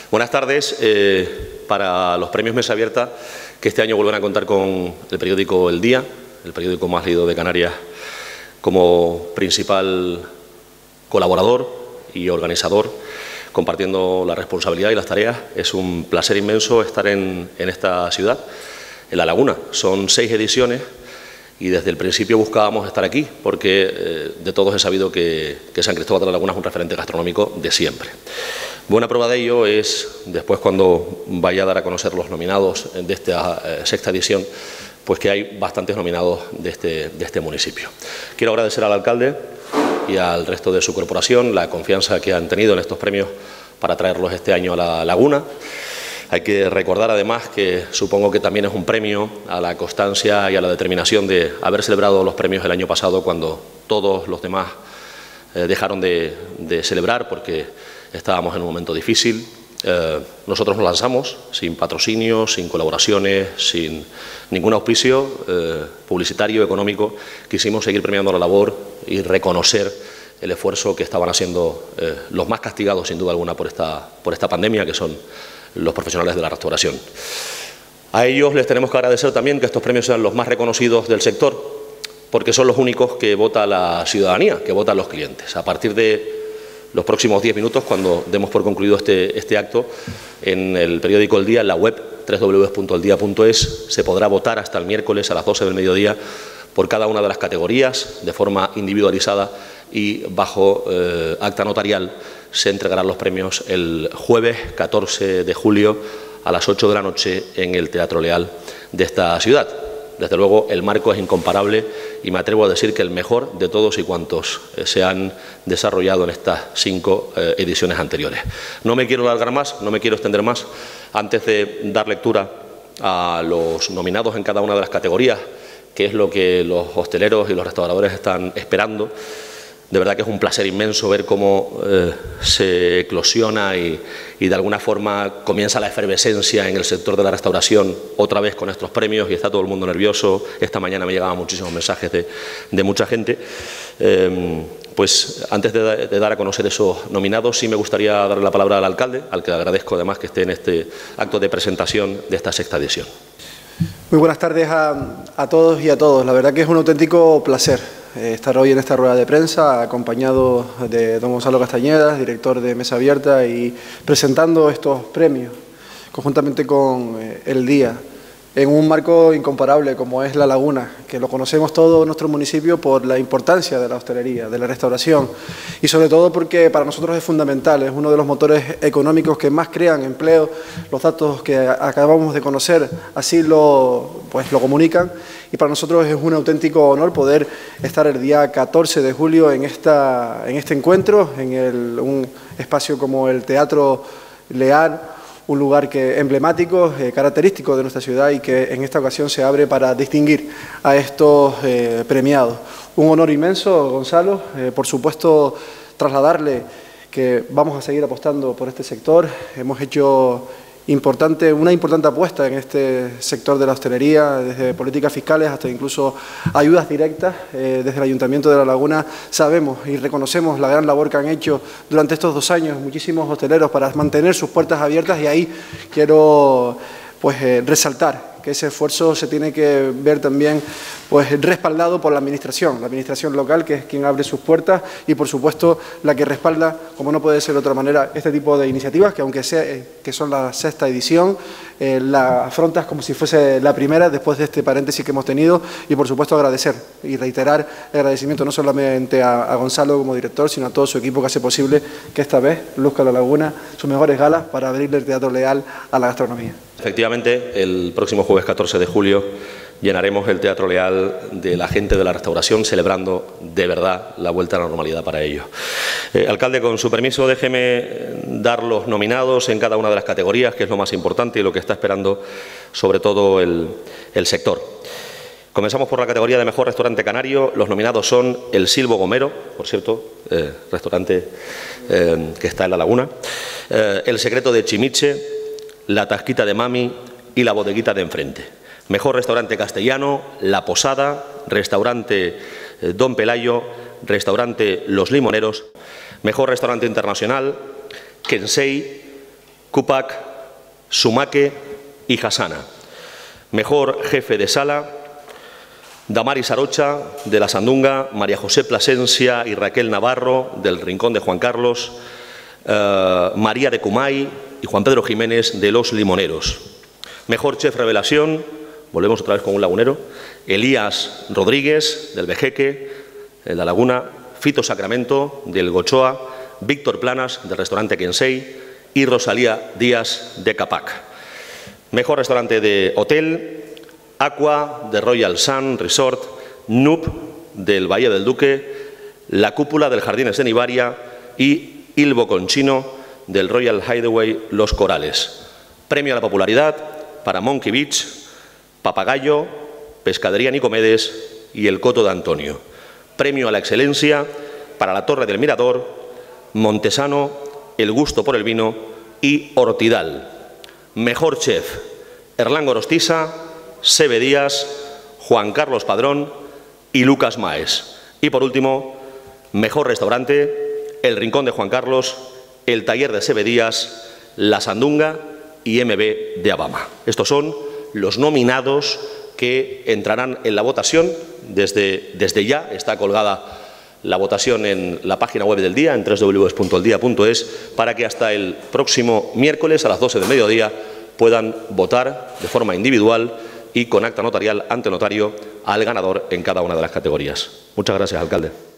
Buenas tardes. Para los premios Mesa Abierta, que este año vuelven a contar con el periódico El Día, el periódico más leído de Canarias, como principal colaborador y organizador, compartiendo la responsabilidad y las tareas. Es un placer inmenso estar en esta ciudad, en La Laguna. Son 6 ediciones y desde el principio buscábamos estar aquí porque de todos he sabido que San Cristóbal de La Laguna es un referente gastronómico de siempre. Buena prueba de ello es, después cuando vaya a dar a conocer los nominados de esta 6ª edición, pues que hay bastantes nominados de este municipio. Quiero agradecer al alcalde y al resto de su corporación la confianza que han tenido en estos premios para traerlos este año a La Laguna. Hay que recordar además que supongo que también es un premio a la constancia y a la determinación de haber celebrado los premios el año pasado cuando todos los demás dejaron de celebrar porque estábamos en un momento difícil. Nosotros nos lanzamos sin patrocinio, sin colaboraciones, sin ningún auspicio publicitario, económico. Quisimos seguir premiando la labor y reconocer el esfuerzo que estaban haciendo los más castigados, sin duda alguna, por esta pandemia, que son los profesionales de la restauración. A ellos les tenemos que agradecer también que estos premios sean los más reconocidos del sector, porque son los únicos que vota la ciudadanía, que votan los clientes. A partir de los próximos 10 minutos, cuando demos por concluido este acto, en el periódico El Día, en la web www.eldia.es, se podrá votar hasta el miércoles a las 12 del mediodía por cada una de las categorías, de forma individualizada y bajo acta notarial. Se entregarán los premios el jueves 14 de julio a las 8 de la noche en el Teatro Leal de esta ciudad. Desde luego, el marco es incomparable y me atrevo a decir que el mejor de todos y cuantos se han desarrollado en estas 5 ediciones anteriores. No me quiero alargar más, no me quiero extender más. Antes de dar lectura a los nominados en cada una de las categorías, que es lo que los hosteleros y los restauradores están esperando, de verdad que es un placer inmenso ver cómo se eclosiona y de alguna forma comienza la efervescencia en el sector de la restauración, otra vez con estos premios, y está todo el mundo nervioso. Esta mañana me llegaban muchísimos mensajes de mucha gente. Pues antes de dar a conocer esos nominados, sí me gustaría darle la palabra al alcalde, al que agradezco además que esté en este acto de presentación de esta 6ª edición. Muy buenas tardes a todos y a todas. La verdad que es un auténtico placer estar hoy en esta rueda de prensa, acompañado de don Gonzalo Castañedas, director de Mesa Abierta, y presentando estos premios conjuntamente con El Día, en un marco incomparable como es La Laguna, que lo conocemos todo nuestro municipio por la importancia de la hostelería, de la restauración, y sobre todo porque para nosotros es fundamental, es uno de los motores económicos que más crean empleo. Los datos que acabamos de conocer así lo comunican, y para nosotros es un auténtico honor poder estar el día 14 de julio en este encuentro, en un espacio como el Teatro Leal, un lugar emblemático, característico de nuestra ciudad, y que en esta ocasión se abre para distinguir a estos premiados. Un honor inmenso, Gonzalo. Por supuesto, trasladarle que vamos a seguir apostando por este sector. Hemos hecho una importante apuesta en este sector de la hostelería, desde políticas fiscales hasta incluso ayudas directas. Desde el Ayuntamiento de La Laguna sabemos y reconocemos la gran labor que han hecho durante estos 2 años muchísimos hosteleros para mantener sus puertas abiertas, y ahí quiero resaltar que ese esfuerzo se tiene que ver también respaldado por la administración local, que es quien abre sus puertas, y por supuesto la que respalda, como no puede ser de otra manera, este tipo de iniciativas, que aunque que son la 6ª edición, la afrontas como si fuese la primera después de este paréntesis que hemos tenido. Y por supuesto agradecer y reiterar el agradecimiento no solamente a Gonzalo como director, sino a todo su equipo que hace posible que esta vez luzca La Laguna sus mejores galas para abrirle el Teatro Leal a la gastronomía. Efectivamente, el próximo jueves 14 de julio llenaremos el Teatro Leal de la gente de la restauración, celebrando de verdad la vuelta a la normalidad para ellos. Alcalde, con su permiso, déjeme dar los nominados en cada una de las categorías, que es lo más importante y lo que está esperando sobre todo el sector. Comenzamos por la categoría de Mejor Restaurante Canario. Los nominados son El Silvo Gomero, por cierto, restaurante que está en La Laguna, El Secreto de Chimiche, La Tasquita de Mami y La Bodeguita de Enfrente. Mejor Restaurante Castellano, La Posada, Restaurante Don Pelayo, Restaurante Los Limoneros. Mejor Restaurante Internacional, Kensei, Kupak, Sumake y Hasana. Mejor jefe de sala, Damaris Arocha, de la Sandunga, María José Plasencia y Raquel Navarro, del Rincón de Juan Carlos, María de Cumay y Juan Pedro Jiménez, de Los Limoneros. Mejor chef revelación, volvemos otra vez con un lagunero, Elías Rodríguez, del Vejeque, de La Laguna, Fito Sacramento, del Gochoa, Víctor Planas, del restaurante Kensei y Rosalía Díaz, de Capac. Mejor restaurante de hotel, Aqua, de Royal Sun Resort, Nup, del Bahía del Duque, La Cúpula, del Jardines de Nivaria y Il Boconchino, del Royal Hideaway Los Corales. Premio a la popularidad para Monkey Beach, Papagayo, Pescadería Nicomedes y El Coto de Antonio. Premio a la excelencia para la Torre del Mirador, Montesano, El Gusto por el Vino y Hortidal. Mejor chef, Erlán Gorostiza, Sebe Díaz, Juan Carlos Padrón y Lucas Maes. Y por último, mejor restaurante, El Rincón de Juan Carlos, El Taller de Sebe Díaz, La Sandunga y MB de Abama. Estos son los nominados que entrarán en la votación. Desde ya está colgada la votación en la página web del día, en www.eldia.es, para que hasta el próximo miércoles a las 12 del mediodía puedan votar de forma individual y con acta notarial ante notario al ganador en cada una de las categorías. Muchas gracias, alcalde.